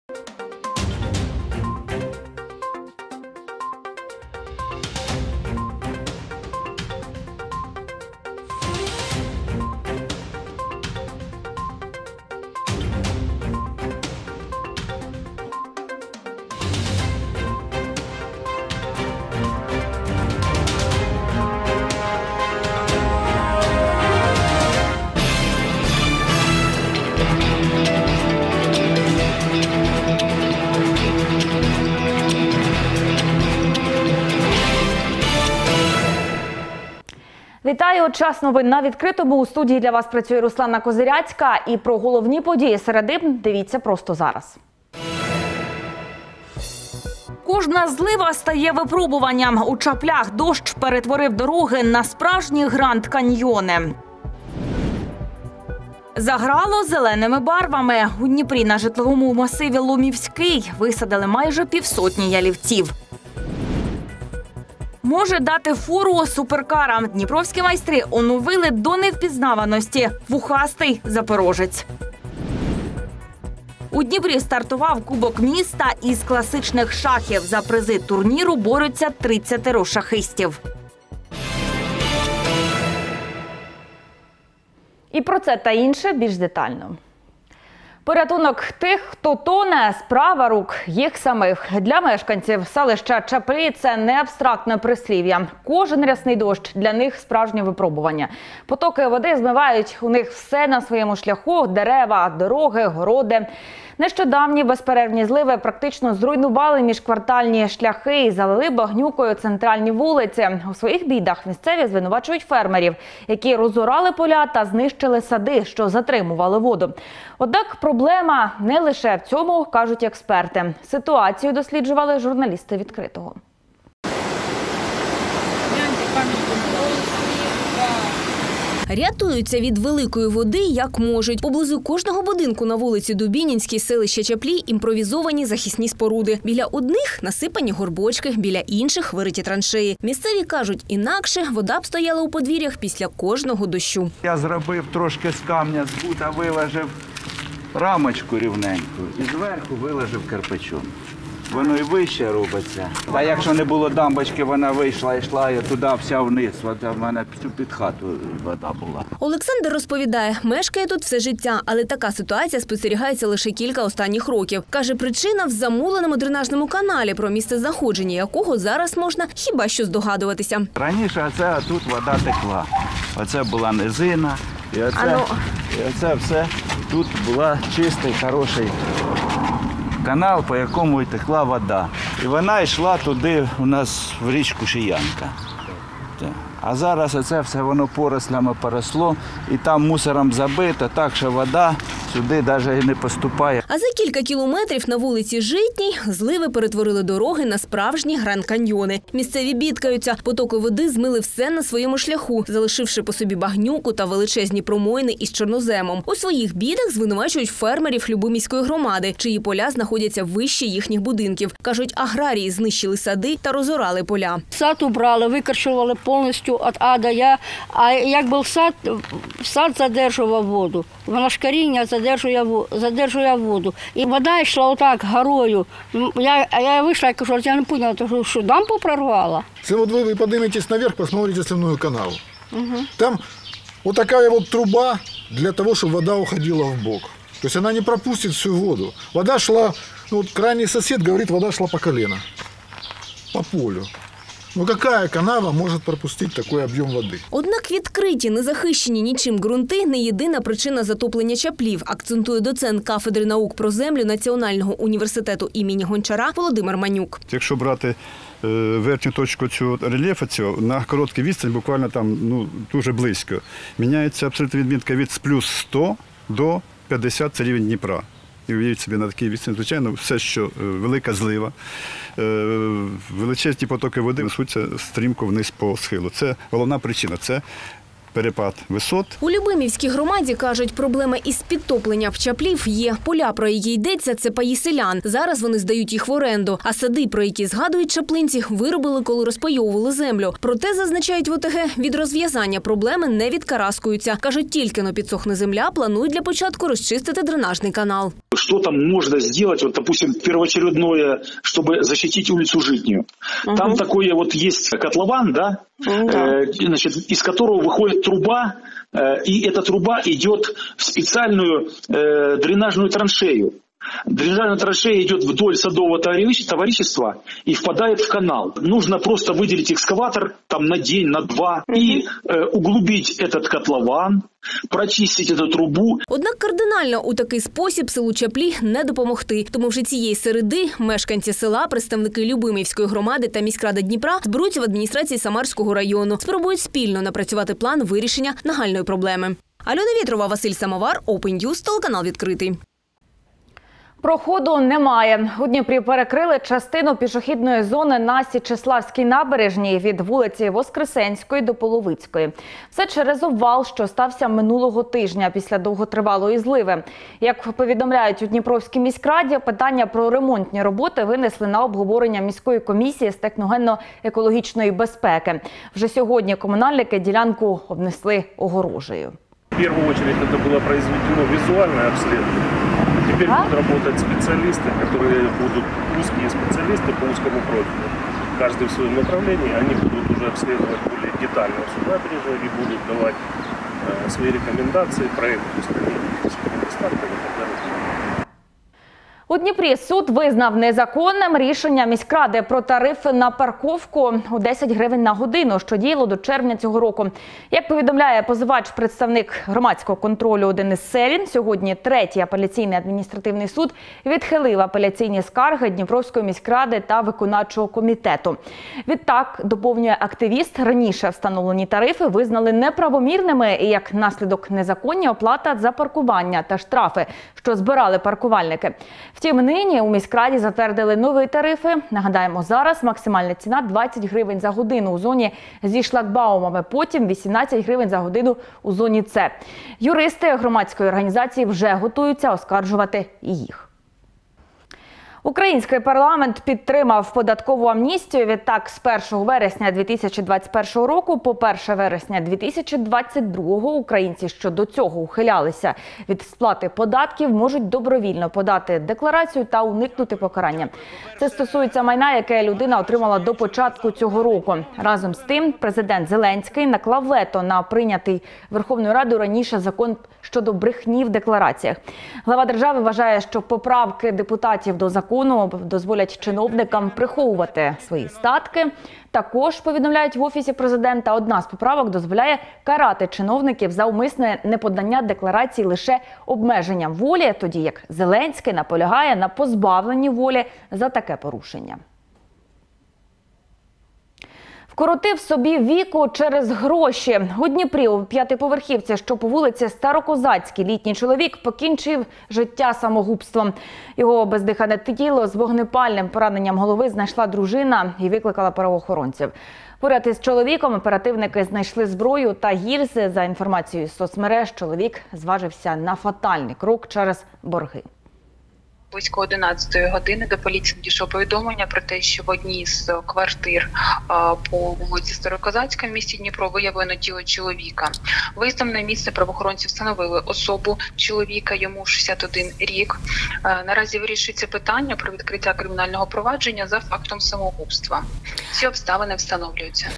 Вітаю! Час новин на відкритому. У студії для вас працює Руслана Козиряцька. І про головні події середи дивіться просто зараз. Кожна злива стає випробуванням. У Чаплях дощ перетворив дороги на справжні гранд-каньйони. Заграло зеленими барвами. У Дніпрі на житловому масиві Ломівський висадили майже півсотні ялівців. Може дати фору суперкарам. Дніпровські майстри оновили до невпізнаваності вухастий запорожець. У Дніпрі стартував Кубок міста із класичних шахів. За призи турніру борються 30 шахистів. І про це та інше більш детально. Порятунок тих, хто тоне – справа рук їх самих. Для мешканців селища Чаплі це не абстрактне прислів'я. Кожен рясний дощ для них – справжнє випробування. Потоки води змивають у них все на своєму шляху – дерева, дороги, городи. Нещодавні безперервні зливи практично зруйнували міжквартальні шляхи і залили багнюкою центральні вулиці. У своїх бідах місцеві звинувачують фермерів, які розорали поля та знищили сади, що затримували воду. Однак проблема не лише в цьому, кажуть експерти. Ситуацію досліджували журналісти «Відкритого». Рятуються від великої води як можуть. Поблизу кожного будинку на вулиці Дубінінській, селища Чаплі, імпровізовані захисні споруди. Біля одних насипані горбочки, біля інших вириті траншеї. Місцеві кажуть, інакше вода б стояла у подвір'ях після кожного дощу. Я зробив трошки з камня, з бута виложив рамочку рівненьку і зверху виложив кирпичом. Воно і вище робиться. А якщо не було дамбочки, вона вийшла, йшла і туди вся вниз. Вода в мене під хату вода була. Олександр розповідає, мешкає тут все життя, але така ситуація спостерігається лише кілька останніх років. Каже, причина в замуленому дренажному каналі, про місце знаходження якого зараз можна хіба що здогадуватися. Раніше тут вода текла. Оце була низина, і оце все тут була чистий, хороший канал, по якому й текла вода. І вона йшла туди у нас в річку Шиянка. А зараз оце все воно порослями поросло, і там мусором забито, так що вода сюди навіть і не поступає. А за кілька кілометрів на вулиці Житній зливи перетворили дороги на справжні гранд-каньйони. Місцеві бідкаються, потоки води змили все на своєму шляху, залишивши по собі багнюку та величезні промоїни із чорноземом. У своїх бідах звинувачують фермерів Любомівської громади, чиї поля знаходяться вище їхніх будинків. Кажуть, аграрії знищили сади та розорали поля. Сад убрали, викорчували повністю від А до Я. А як був сад задержував воду. Воно ж коріння задержує воду. І вода йшла отак горою. Я вийшла і кажу, я не поняла, що дамбу прорвала. Если вот вы подниметесь наверх, посмотрите сливную канал. Там вот такая вот труба для того, чтобы вода уходила в бок. То есть она не пропустит всю воду. Вода шла, ну вот крайний сосед говорит, вода шла по колено, по полю. Ну, яка канава може пропустити такий об'єм води? Однак відкриті, незахищені нічим ґрунти – не єдина причина затоплення Чаплів, акцентує доцент кафедри наук про землю Національного університету імені Гончара Володимир Манюк. Якщо брати верхню точку цього рельєфу, на короткій відстані, буквально там дуже близько, міняється абсолютна відмітка від плюс 100 до 50 – це рівень Дніпра. І уявіть собі, на такій відстані, звичайно, все, що велика злива, величезні потоки води несуться стрімко вниз по схилу. Це головна причина. Це перепад висот. У Любимівській громаді, кажуть, проблема із підтопленням чаплів є. Поля, про які йдеться, це паї селян. Зараз вони здають їх в оренду. А сади, про які згадують чаплинці, виробили, коли розпайовували землю. Проте, зазначають в ОТГ, від розв'язання проблеми не відкараскуються. Кажуть, тільки-но підсохне земля, планують для початку розчистити дренажний канал. Что там можно сделать, вот, допустим, первоочередное, чтобы защитить улицу Житнюю? Там такое вот есть котлован, да, значит, из которого выходит труба, и эта труба идет в специальную дренажную траншею. Дренажная траншея идет вдоль садового товарищества и впадает в канал. Нужно просто выделить экскаватор там на день, на два и углубить этот котлован, прочистить эту трубу. Однак кардинально у такий спосіб селу Чаплі не допомогти. Тому вже цієї середи мешканці села, представники Любимівської громади та міськради Дніпра зберуться в адміністрації Самарського району. Спробують спільно напрацювати план вирішення нагальної проблеми. Альона Вєтрова, Василь Самовар, Open News, телеканал відкритий. Проходу немає. У Дніпрі перекрили частину пішохідної зони на Січеславській набережній від вулиці Воскресенської до Половицької. Все через обвал, що стався минулого тижня після довготривалої зливи. Як повідомляють у Дніпровській міськраді, питання про ремонтні роботи винесли на обговорення міської комісії з техногенно-екологічної безпеки. Вже сьогодні комунальники ділянку обнесли огорожею. В первую очередь это было произведено визуальное обследование. Теперь будут работать специалисты, которые будут узкие специалисты по узкому профилю. Каждый в своем направлении, они будут уже обследовать более детально всю набережную и будут давать свои рекомендации, проект устранения недостатков и так далее. У Дніпрі суд визнав незаконним рішення міськради про тарифи на парковку у 10 гривень на годину, що діяло до червня цього року. Як повідомляє позивач, представник громадського контролю Денис Селін, сьогодні третій апеляційний адміністративний суд відхилив апеляційні скарги Дніпровської міськради та виконавчого комітету. Відтак, доповнює активіст, раніше встановлені тарифи визнали неправомірними і як наслідок незаконні оплата за паркування та штрафи, що збирали паркувальники. Втім, нині у міськраді затвердили нові тарифи. Нагадаємо, зараз максимальна ціна 20 гривень за годину у зоні зі шлагбаумами, потім 18 гривень за годину у зоні С. Юристи громадської організації вже готуються оскаржувати і їх. Український парламент підтримав податкову амністію. Відтак, з 1 вересня 2021 року по 1 вересня 2022 українці, що до цього ухилялися від сплати податків, можуть добровільно подати декларацію та уникнути покарання. Це стосується майна, яке людина отримала до початку цього року. Разом з тим, президент Зеленський наклав вето на прийнятий Верховною Радою раніше закон щодо брехні в деклараціях. Глава держави вважає, що поправки депутатів до закону дозволять чиновникам приховувати свої статки. Також, повідомляють в Офісі президента, одна з поправок дозволяє карати чиновників за умисне неподання декларацій лише обмеженням волі, тоді як Зеленський наполягає на позбавленні волі за таке порушення. Вкоротив собі віку через гроші. У Дніпрі у п'ятиповерхівці, що по вулиці Старокозацькій, літній чоловік покінчив життя самогубством. Його бездихане тіло з вогнепальним пораненням голови знайшла дружина і викликала правоохоронців. Поряд із чоловіком оперативники знайшли зброю та гільзи. За інформацією з соцмереж, чоловік зважився на фатальний крок через борги. Близько 11 години до поліції надійшло повідомлення про те, що в одній з квартир по вулиці Старокозацька в місті Дніпро виявлено тіло чоловіка. Виїздом на місце правоохоронці встановили особу чоловіка, йому 61 рік. Наразі вирішується питання про відкриття кримінального провадження за фактом самогубства. Всі обставини встановлюються.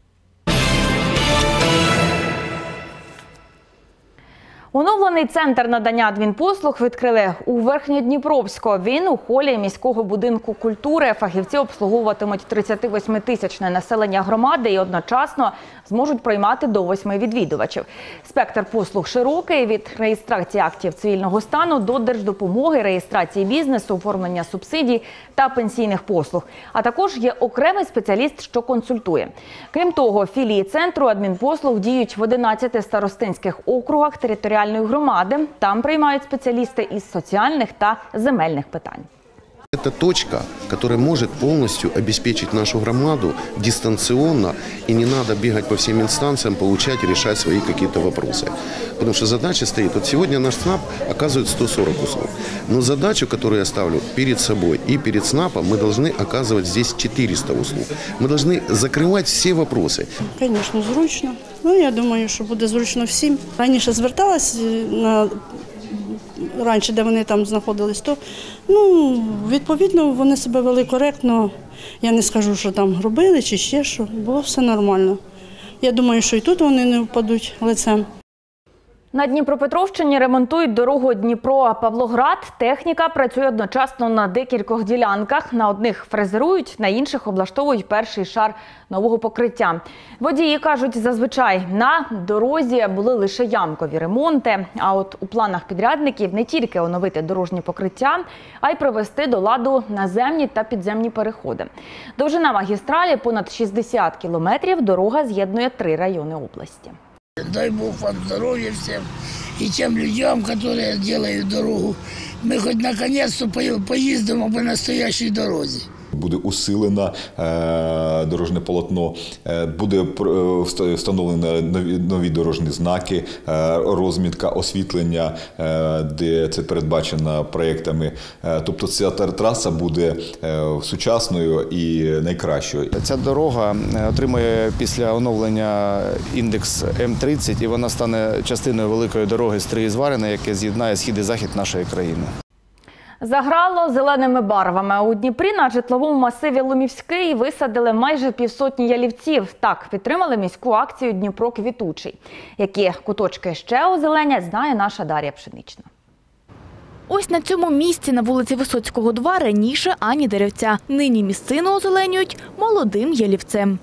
Оновлений центр надання адмінпослуг відкрили у Верхньодніпровську. Він у холі міського будинку культури. Фахівці обслуговуватимуть 38-тисячне населення громади і одночасно зможуть приймати до 8 відвідувачів. Спектр послуг широкий – від реєстрації актів цивільного стану до держдопомоги, реєстрації бізнесу, оформлення субсидій та пенсійних послуг. А також є окремий спеціаліст, що консультує. Крім того, філії центру адмінпослуг діють в 11 старостинських округах територіальної громади. Там приймають спеціалісти із соціальних та земельних питань. Это точка, которая может полностью обеспечить нашу громаду дистанционно, и не надо бегать по всем инстанциям, получать, решать свои какие-то вопросы. Потому что задача стоит, вот сегодня наш СНАП оказывает 140 услуг, но задачу, которую я ставлю перед собой и перед СНАПом, мы должны оказывать здесь 400 услуг. Мы должны закрывать все вопросы. Звісно, зручно. Я думаю, що буде зручно всім. Раніше зверталась раніше, де вони там знаходились, то відповідно вони себе вели коректно. Я не скажу, що там робили чи ще що, було все нормально. Я думаю, що і тут вони не впадуть лицем. На Дніпропетровщині ремонтують дорогу Дніпро-Павлоград. Техніка працює одночасно на декількох ділянках. На одних фрезерують, на інших облаштовують перший шар нового покриття. Водії кажуть, зазвичай на дорозі були лише ямкові ремонти. А от у планах підрядників не тільки оновити дорожнє покриття, а й привести до ладу наземні та підземні переходи. Довжина магістралі понад 60 кілометрів, дорога з'єднує 3 райони області. Дай Бог вам здоровья всем и тем людям, которые делают дорогу. Мы хоть наконец-то поездим по настоящей дороге. Буде усилено дорожне полотно, буде встановлено нові дорожні знаки, розмітка, освітлення, де це передбачено проєктами. Тобто ця траса буде сучасною і найкращою. Ця дорога отримує після оновлення індекс М30, і вона стане частиною великої дороги Стрий-Зварине, яке з'єднає схід і захід нашої країни. Заграло зеленими барвами. У Дніпрі на житловому масиві Ломівський висадили майже півсотні ялівців. Так підтримали міську акцію «Дніпро квітучий». Які куточки ще озеленять, знає наша Дар'я Пшенична. Ось на цьому місці на вулиці Висоцького 2 раніше ані деревця. Нині місцину озеленюють молодим ялівцем.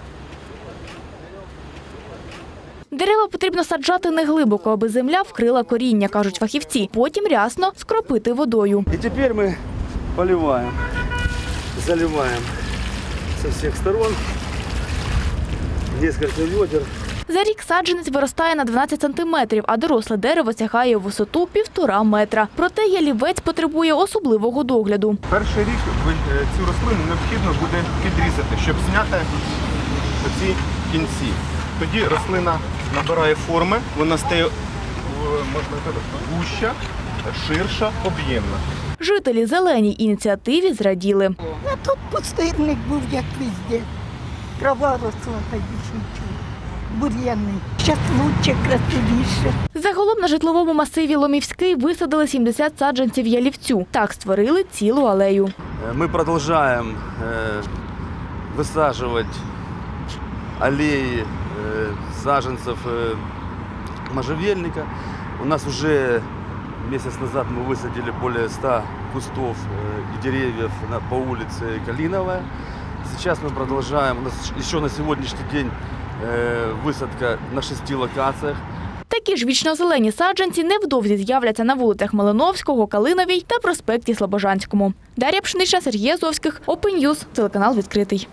Дерева потрібно саджати неглибоко, аби земля вкрила коріння, кажуть фахівці. Потім рясно скропити водою. І тепер ми поливаємо, заливаємо з усіх сторон, кілька відер. За рік саджанець виростає на 12 сантиметрів, а доросле дерево сягає у висоту 1,5 метра. Проте ялівець потребує особливого догляду. Перший рік цю рослину необхідно буде підрізати, щоб зняти оці кінці. Тоді рослина набирає форми, вона стає, можна сказати, гуща, ширша, об'ємна. Жителі зеленій ініціативі зраділи. А тут пустирник був, як везде. Трава росла, та більше нічого. Бур'яни. Зараз краще, красивіше. Загалом на житловому масиві Ломівський висадили 70 саджанців ялівцю. Так створили цілу алею. Ми продовжуємо висаджувати аллеи саженцев можжевельника. У нас уже месяц назад мы высадили более 100 кустов и деревьев по улице Калиновая. Сейчас мы продолжаем. У нас еще на сегодняшний день висадка на 6 локаціях. Такі ж вічно-зелені саджанці невдовзі з'являться на вулицях Малиновського, Калиновій та проспекті Слобожанському. Дар'я Пшенична, Сергій Азовських, Open News, телеканал «Відкритий».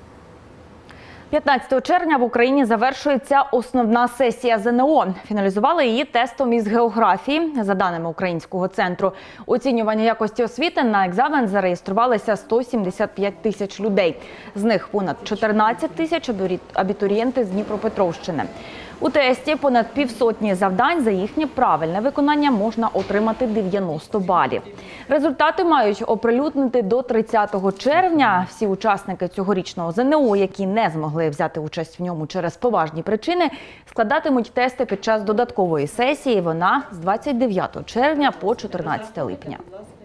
15 червня в Україні завершується основна сесія ЗНО. Фіналізували її тестом із географії. За даними Українського центру оцінювання якості освіти, на екзамен зареєструвалися 175 тисяч людей. З них понад 14 тисяч абітурієнти з Дніпропетровщини. У тесті понад півсотні завдань. За їхнє правильне виконання можна отримати 90 балів. Результати мають оприлюднити до 30 червня. Всі учасники цьогорічного ЗНО, які не змогли взяти участь в ньому через поважні причини, складатимуть тести під час додаткової сесії. Вона з 29 червня по 14 липня.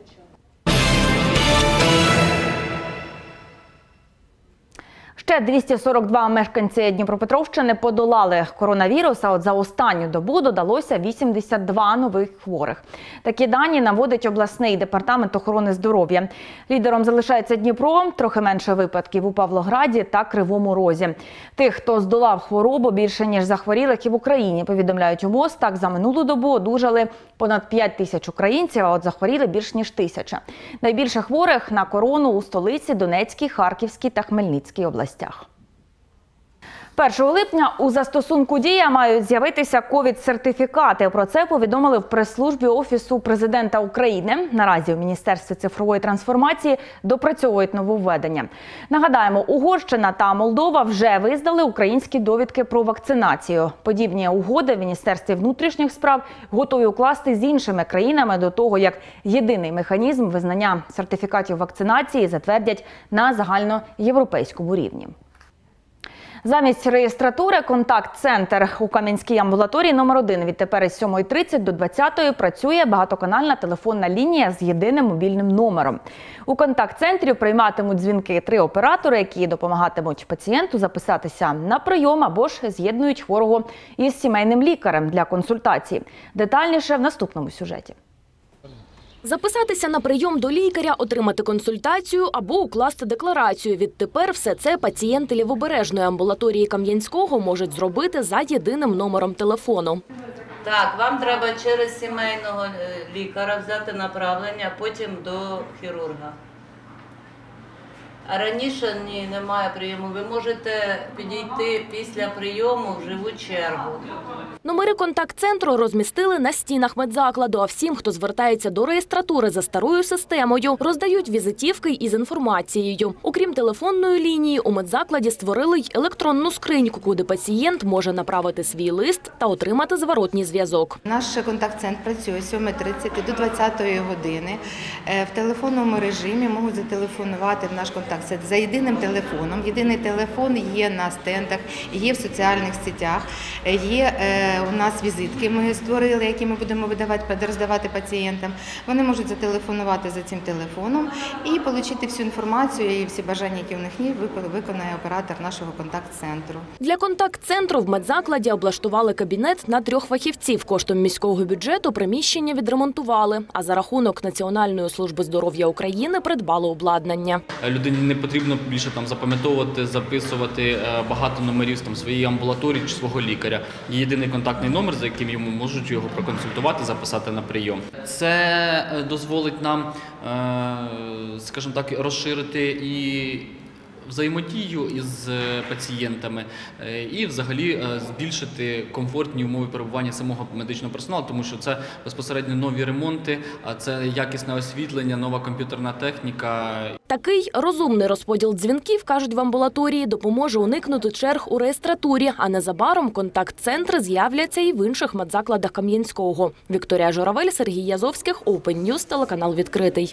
Ще 242 мешканці Дніпропетровщини подолали коронавірус, а от за останню добу додалося 82 нових хворих. Такі дані наводить обласний департамент охорони здоров'я. Лідером залишається Дніпро, трохи менше випадків у Павлограді та Кривому Розі. Тих, хто здолав хворобу, більше ніж захворілих і в Україні, повідомляють у МОЗ. Так, за минулу добу одужали понад 5 тисяч українців, а от захворіли більш ніж 1000. Найбільше хворих на корону у столиці, Донецькій, Харківській та Хмельницькій областях. З 1 липня у застосунку «Дія» мають з'явитися ковід-сертифікати. Про це повідомили в прес-службі Офісу президента України. Наразі у Міністерстві цифрової трансформації допрацьовують нововведення. Нагадаємо, Угорщина та Молдова вже визнали українські довідки про вакцинацію. Подібні угоди в Міністерстві внутрішніх справ готові укласти з іншими країнами до того, як єдиний механізм визнання сертифікатів вакцинації затвердять на загальноєвропейському рівні. Замість реєстратури контакт-центр у Кам'янській амбулаторії номер 1 відтепер із 7:30 до 20:00 працює багатоканальна телефонна лінія з єдиним мобільним номером. У контакт-центрі прийматимуть дзвінки 3 оператори, які допомагатимуть пацієнту записатися на прийом або ж з'єднують хворого із сімейним лікарем для консультації. Детальніше в наступному сюжеті. Записатися на прийом до лікаря, отримати консультацію або укласти декларацію. Відтепер все це пацієнти Лівобережної амбулаторії Кам'янського можуть зробити за єдиним номером телефону. Так, вам треба через сімейного лікаря взяти направлення, потім до хірурга. А раніше немає прийому. Ви можете підійти після прийому в живу чергу. Номери контакт-центру розмістили на стінах медзакладу, а всім, хто звертається до реєстратури за старою системою, роздають візитівки із інформацією. Окрім телефонної лінії, у медзакладі створили й електронну скриньку, куди пацієнт може направити свій лист та отримати зворотній зв'язок. Наш контакт-центр працює з 7:30 до 20:00 години. В телефонному режимі можуть зателефонувати в наш контакт-центр за єдиним телефоном. Єдиний телефон є на стендах, є в соціальних сетях, є у нас візитки ми створили, які ми будемо роздавати пацієнтам. Вони можуть зателефонувати за цим телефоном і отримати всю інформацію і всі бажання, які у них є, виконає оператор нашого контакт-центру. Для контакт-центру в медзакладі облаштували кабінет на 3 фахівців. Коштом міського бюджету приміщення відремонтували, а за рахунок Національної служби здоров'я України придбали обладнання. Людині не потрібно більше запам'ятовувати, записувати багато номерів своєї амбулаторії чи свого лікаря. Є єдиний контактний номер, за яким йому можуть його проконсультувати, записати на прийом. Це дозволить нам, скажімо так, розширити і взаємодію із пацієнтами і взагалі збільшити комфортні умови перебування самого медичного персоналу, тому що це безпосередньо нові ремонти, це якісне освітлення, нова комп'ютерна техніка. Такий розумний розподіл дзвінків, кажуть в амбулаторії, допоможе уникнути черг у реєстратурі, а незабаром контакт-центри з'являться і в інших медзакладах Кам'янського. Вікторія Журавель, Сергій Язовських, Open News, телеканал «Відкритий».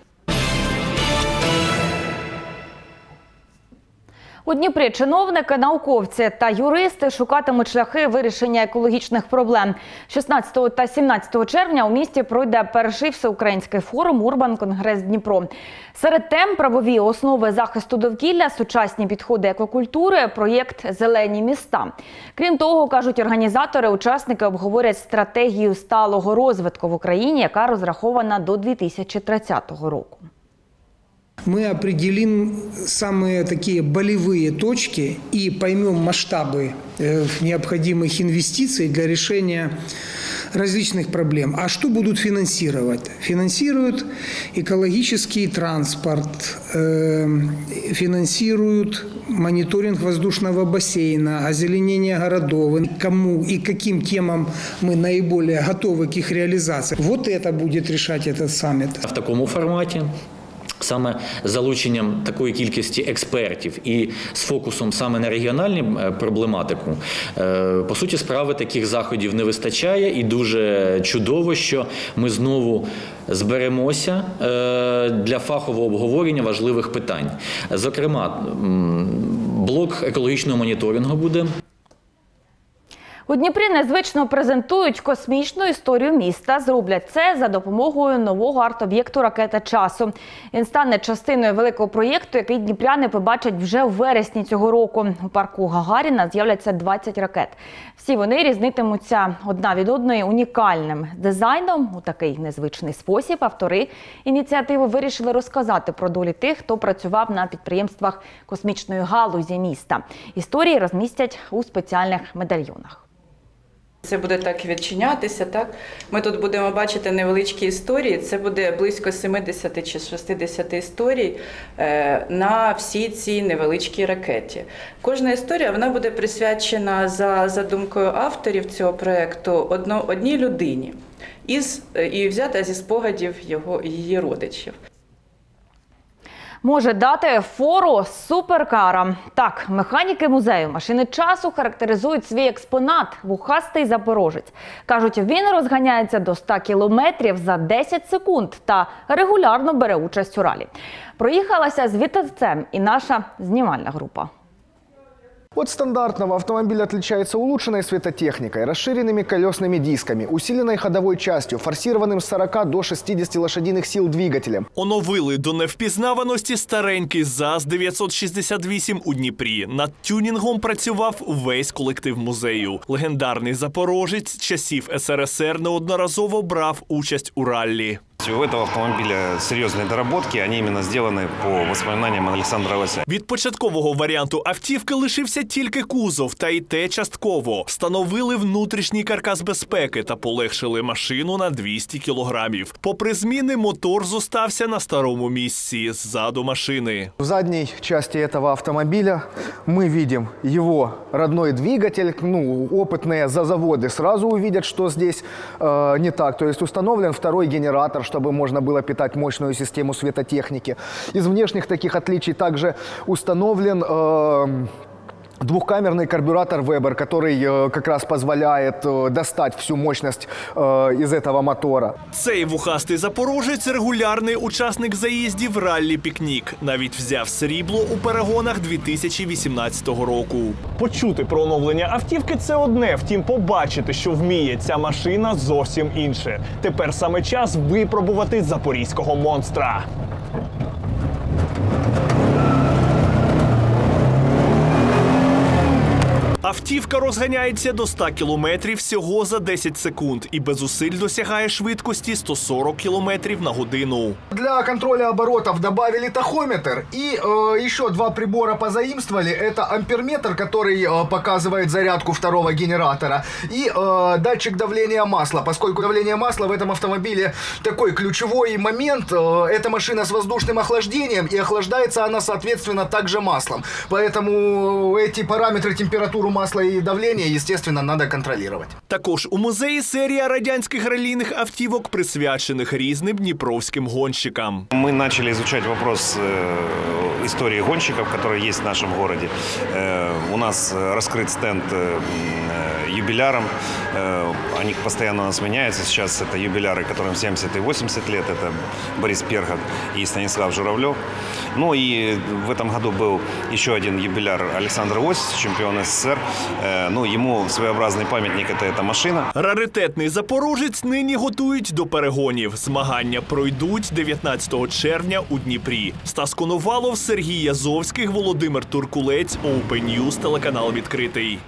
У Дніпрі чиновники, науковці та юристи шукатимуть шляхи вирішення екологічних проблем. 16 та 17 червня у місті пройде перший всеукраїнський форум «Урбан Конгрес Дніпро». Серед тем – правові основи захисту довкілля, сучасні підходи екокультури, проєкт «Зелені міста». Крім того, кажуть організатори, учасники обговорять стратегію сталого розвитку в Україні, яка розрахована до 2030 року. Мы определим самые такие болевые точки и поймем масштабы необходимых инвестиций для решения различных проблем. А что будут финансировать? Финансируют экологический транспорт, финансируют мониторинг воздушного бассейна, озеленение городов, кому и каким темам мы наиболее готовы к их реализации. Вот это будет решать этот саммит. В такому форматі, саме з залученням такої кількості експертів і з фокусом саме на регіональну проблематику, по суті справи таких заходів не вистачає, і дуже чудово, що ми знову зберемося для фахового обговорення важливих питань. Зокрема, блок екологічного моніторингу буде. У Дніпрі незвично презентують космічну історію міста. Зроблять це за допомогою нового арт-об'єкту «Ракета часу». Він стане частиною великого проєкту, який дніпряни побачать вже у вересні цього року. У парку Гагаріна з'являться 20 ракет. Всі вони різнитимуться одна від одної унікальним дизайном. У такий незвичний спосіб автори ініціативи вирішили розказати про долі тих, хто працював на підприємствах космічної галузі міста. Історії розмістять у спеціальних медальйонах. Це буде так відчинятися, так? Ми тут будемо бачити невеличкі історії, це буде близько 70 чи 60 історій на всій цій невеличкій ракеті. Кожна історія вона буде присвячена за задумкою авторів цього проєкту одній людині і взята зі спогадів її родичів. Може дати фору суперкарам. Так, механіки музею «Машини часу» характеризують свій експонат – вухастий запорожець. Кажуть, він розганяється до 100 кілометрів за 10 секунд та регулярно бере участь у ралі. Проїхалася з вітавцем і наша знімальна група. От стандартного автомобиль отличается улучшенной светотехникой, расширенными колесными дисками, усиленной ходовой частью, форсированным с 40 до 60 лошадиных сил двигателем. Оновили до невпізнаваності старенький ЗАЗ-968 у Дніпрі. Над тюнінгом працював весь колектив музею. Легендарний запорожець часів СРСР неодноразово брав участь у раллі. У этого автомобиля серьезные доработки, они именно сделаны по воспоминаниям Олександра Лося. Від початкового варіанту автівки лишився тільки кузов, та й те частково. Встановили внутрішній каркас безпеки та полегшили машину на 200 кілограмів. Попри зміни, мотор зостався на старому місці, ззаду машини. В задней части этого автомобиля мы видим его родной двигатель. Опытные за заводы сразу увидят, что здесь не так. То есть установлен второй генератор, чтобы можно было питать мощную систему светотехники. Из внешних таких отличий также установлен двухкамерный карбюратор Weber, который как раз позволяет достать всю мощность из этого мотора. Цей вухастий запорожець – регулярний учасник заїздів раллі «Пікнік». Навіть взяв срібло у перегонах 2018 року. Почути про оновлення автівки – це одне, втім побачити, що вміє ця машина – зовсім інше. Тепер саме час випробувати запорізького монстра. Автівка розганяється до 100 кілометрів всього за 10 секунд і без зусиль досягає швидкості 140 кілометрів на годину. Для контроля оборотов добавили тахометр и еще два прибора позаимствовали. Это амперметр, который показывает зарядку второго генератора, и датчик давления масла, поскольку давление масла в этом автомобиле такой ключевой момент. Эта машина с воздушным охлаждением, и охлаждается она, соответственно, также маслом. Поэтому эти параметры температуры масла и давления, естественно, надо контролировать. Також у музеї серія радянських раллійних автівок, присвячених різним дніпровським гонщикам. Мы начали изучать вопрос истории гонщиков, которые есть в нашем городе. У нас раскрыт стенд юбилярам. Они постоянно у нас меняются. Сейчас это юбиляры, которым 70 и 80 лет. Это Борис Пергат и Станислав Журавлев. Ну и в этом году был еще один юбиляр Александр Ось, чемпион СССР. Ему своеобразный памятник – это эта машина. Раритетний запорожець нині готують до перегонів. Змагання пройдуть 19 червня у Дніпрі. Стас Коновалов, Сергій Язовський, Володимир Туркулець, Open News, телеканал «Відкритий».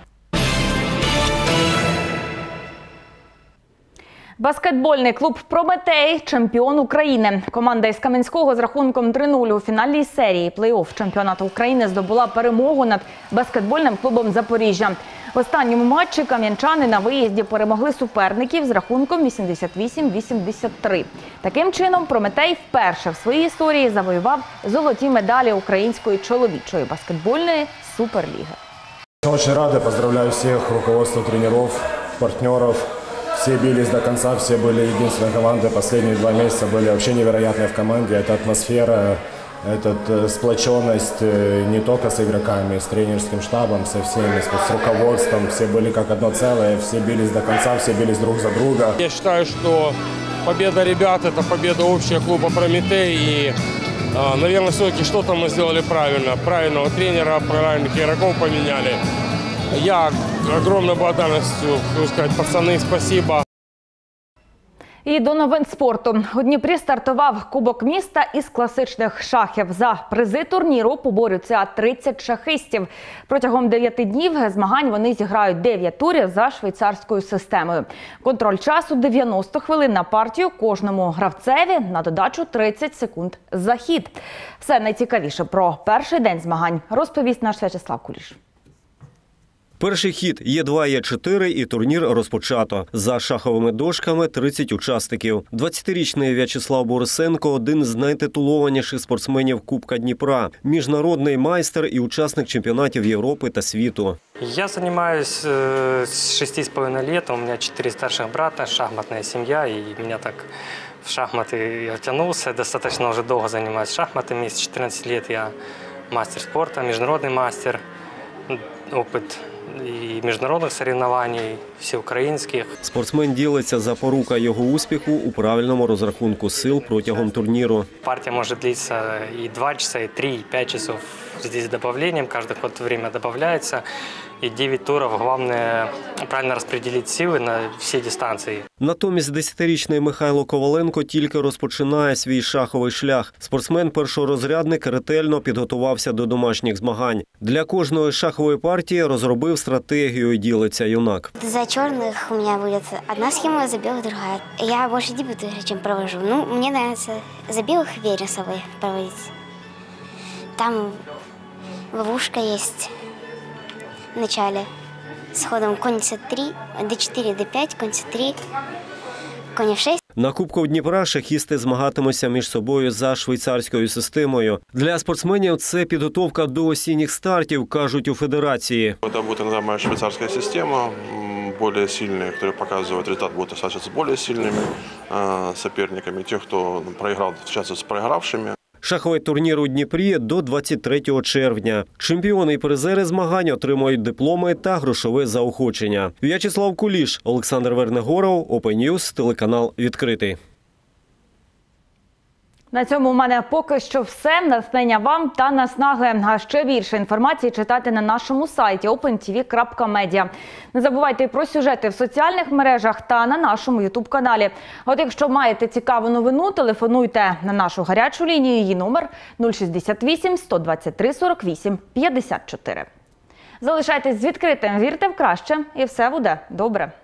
Баскетбольний клуб «Прометей» – чемпіон України. Команда із Кам'янського з рахунком 3-0 у фінальній серії плей-офф чемпіонату України здобула перемогу над баскетбольним клубом «Запоріжжя». В останньому матчі кам'янчани на виїзді перемогли суперників з рахунком 88-83. Таким чином, «Прометей» вперше в своїй історії завоював золоті медалі української чоловічої баскетбольної суперліги. Очень рада, поздравляю всех, руководство, тренеров, партнеров. Все бились до конца, все были единственной командой. Последние 2 месяца были вообще невероятные в команде. Это атмосфера, это сплоченность не только с игроками, с тренерским штабом, со всеми, с руководством. Все были как одно целое, все бились до конца, все бились друг за друга. Я считаю, что победа ребят – это победа общая клуба «Прометей». И, наверное, все-таки что-то мы сделали правильно. Правильного тренера, правильных игроков поменяли. Я огромной благодарностью хочу сказать, пацаны, спасибо. І до новин спорту. У Дніпрі стартував Кубок міста із класичних шахів. За призи турніру поборються 30 шахистів. Протягом 9 днів змагань вони зіграють 9 турів за швейцарською системою. Контроль часу 90 хвилин на партію кожному гравцеві, на додачу 30 секунд за хід. Все найцікавіше про перший день змагань розповість наш В'ячеслав Куліш. Перший хід Є2, Є4 і турнір розпочато. За шаховими дошками 30 учасників. 20-річний В'ячеслав Борисенко – один з найтитулованіших спортсменів Кубка Дніпра. Міжнародний майстер і учасник чемпіонатів Європи та світу. Я занимаюсь с 6,5 лет. У меня 4 старших брата, шахматная семья. И меня так в шахматы я втянулся. Достаточно уже долго занимаюсь шахматами. С 14 лет я мастер спорта, международный мастер. Опыт і міжнародних соревнований, всеукраїнських. Спортсмен ділиться запорука його успіху у правильному розрахунку сил протягом турніру. Партія може длитися і 2 часа, і 3, і 5 часов. Здесь добавлением, каждый ход время добавляется. И 9 туров. Главное правильно распределить силы на всі дистанції. Натомість 10-річний Михайло Коваленко тільки розпочинає свій шаховий шлях. Спортсмен-першорозрядник ретельно підготувався до домашніх змагань. Для кожної шахової партії розробив стратегію, і ділиться юнак. За чорних у мене буде одна схема, за білих друга. Я більше дебют ігри, чим провожу. Мені подобається за білих Вересової проводити. Там ловушка є. В начале с ходом конь c3, d4, d5, конь c3, конь f6. На Кубку Дніпра шахісти змагатимуться між собою за швейцарською системою. Для спортсменів це підготовка до осінніх стартів, кажуть у федерації. Це буде називаємо швейцарська система, більш сильні, які показують результат, будуть залишатися з більш сильними суперниками. Ті, хто програв, залишаться з програвшими. Шаховий турнір у Дніпрі до 23 червня. Чемпіони і призери змагань отримують дипломи та грошове заохочення. В'ячеслав Куліш, Олександр Вернегоров, Open News, телеканал «Відкритий». На цьому у мене поки що все. Натхнення вам та наснаги. А ще більше інформації читайте на нашому сайті opentv.media. Не забувайте про сюжети в соціальних мережах та на нашому ютуб-каналі. От якщо маєте цікаву новину, телефонуйте на нашу гарячу лінію. Її номер 068 123 48 54. Залишайтесь з відкритим, вірте в краще і все буде добре.